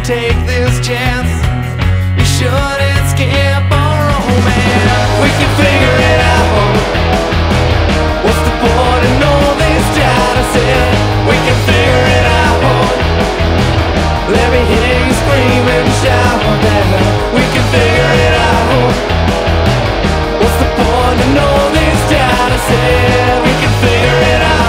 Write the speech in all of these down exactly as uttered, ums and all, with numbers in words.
take this chance. You shouldn't skip our romance. We can figure it out. What's the point in all this data set? We can figure it out. Let me hear you scream and shout that we can figure it out. What's the point in all this data set? We can figure it out.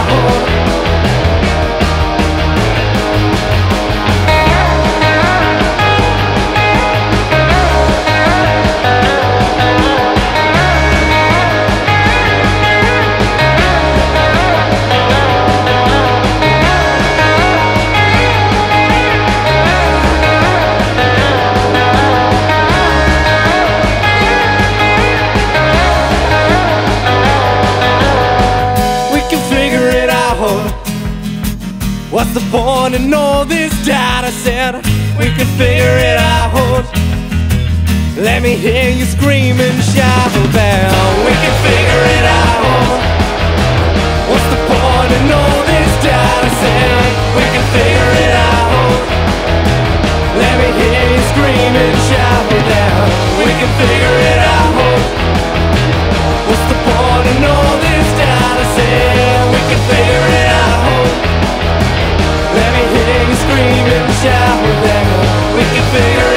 What's the point in all this data set? We can figure it out. Let me hear you scream and shout that we can figure it out. What's the point in all this data set? We can figure it out. Let me hear you scream and shout that we can figure it out. What's the point in all this data set? We can figure it out. Let me hear you scream and shout that we can figure